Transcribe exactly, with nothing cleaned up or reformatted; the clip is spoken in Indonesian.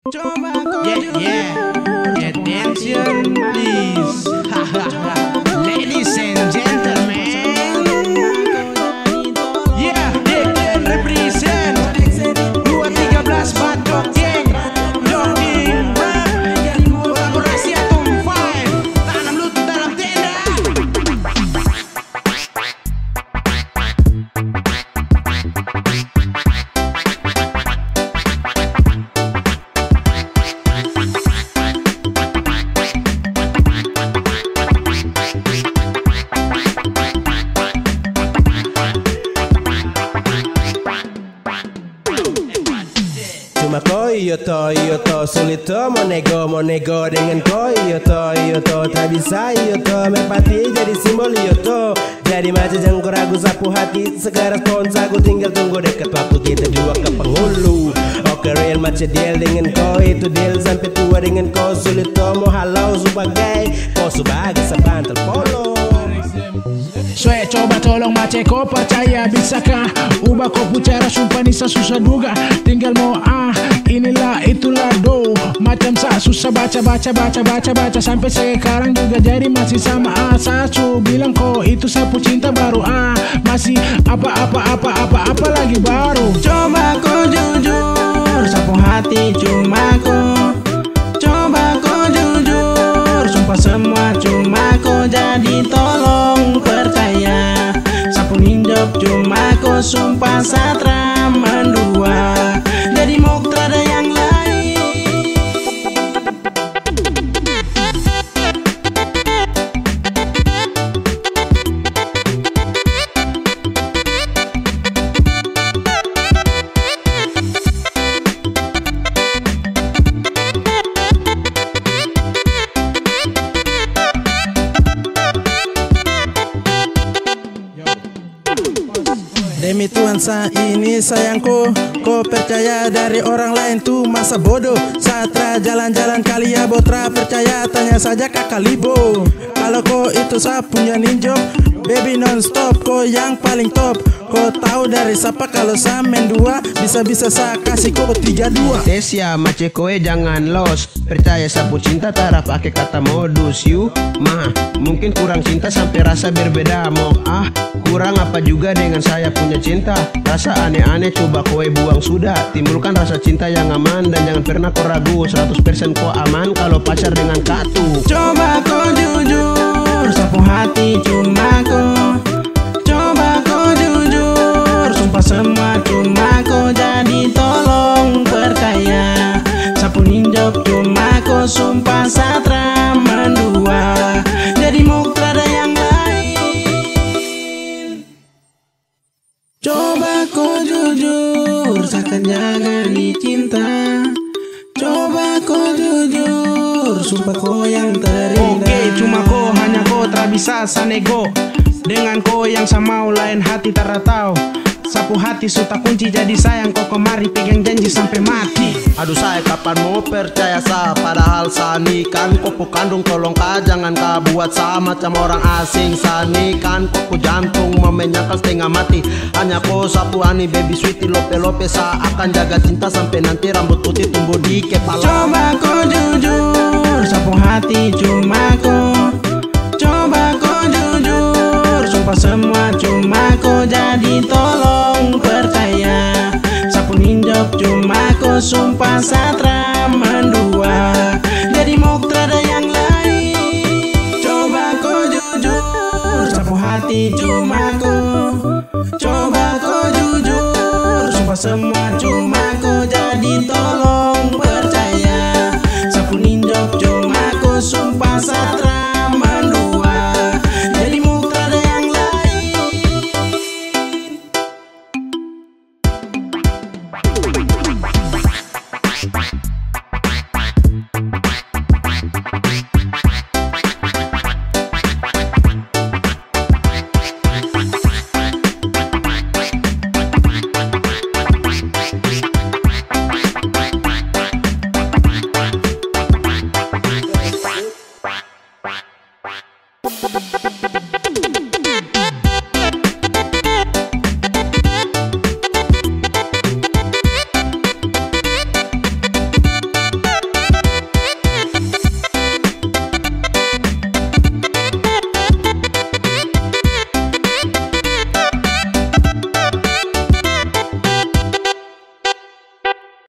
Yeah, yeah. Attention, please. Ladies and gentlemen. Yeah, Declan represent dua tiga belas Batok Gang. Jogging rap kolaborasi Atom Five. Tanam lutut dalam tenda. Cuma kau iyo to, iyo to, sulit to, mau nego, mau nego dengan kau iyo to, iyo to, tak bisa iyo to, merpati jadi simbol iyo to. Jadi macam jangkau ragu sapu hati, sekarang pon sagu tinggal tunggu dekat waktu kita dua ke penghulu. Oke real macam deal dengan kau itu deal sampai tua dengan kau sulit to, mau halau sebagai kau sebagai sebantal polo. Swe coba tolong mace kau percaya bisakah ubah kau pucara sumpah nisa susah duga tinggal mau ah inilah itulah do macam sa susah baca baca baca baca baca sampai sekarang juga jadi masih sama ah sasu bilang kau itu sapu cinta baru ah masih apa apa apa apa apa lagi baru Coba kau jujur sapu hati cuma kau coba kau jujur sumpah semua cuma kau jadi tolong percaya sapu ninjok cuma kau sumpah satra mendua jadi moktra ada yang lain. Demi Tuhan saat ini sayangku, kau percaya dari orang lain tuh masa bodoh. Satra jalan-jalan kali ya botra percaya tanya saja kakak Libo. Kalau kau itu saya punya ninjok, baby non stop kau yang paling top. Kau tahu dari siapa kalau saya main dua bisa-bisa saya kasih kau tiga dua. Tesia mace koe jangan los percaya sapu cinta tara pakai kata modus you mah mungkin kurang cinta sampai rasa berbeda mau ah kurang apa juga dengan saya punya cinta rasa aneh-aneh coba koe buang sudah timbulkan rasa cinta yang aman dan jangan pernah kau ragu seratus persen kau aman kalau pacar dengan katu. Coba kau jujur sapu hati cuma kau coba kau jujur sumpah semua cuma kau jadi tolong percaya sapu ninjok cuma kau sumpah satra mendua jadi moktra ada yang lain. Coba kau jujur seakan jaga di cinta coba kau jujur sumpah kau yang terindah. Oke cuma kau hanya kau tak bisa sanego dengan kau yang sama lain hati tak tahu sapu hati suta kunci jadi sayang kau kemari pegang janji sampai mati. Aduh saya kapan mau percaya sa padahal sani kan kopu kandung tolong ka jangan ka buat sama macam orang asing sani kan kopu jantung memenyangkal setengah mati hanya kau sapu ani baby sweetie lope lope sa akan jaga cinta sampai nanti rambut putih tumbuh di kepala. Coba kau jujur sapu hati cuma kau coba kau jujur sumpah semua cuma kau jadi tolong percaya sapu ninjok cuma kau sumpah satra mendua jadi moktra ada yang lain. Coba kau jujur sapu hati cuma kau coba kau jujur sumpah semua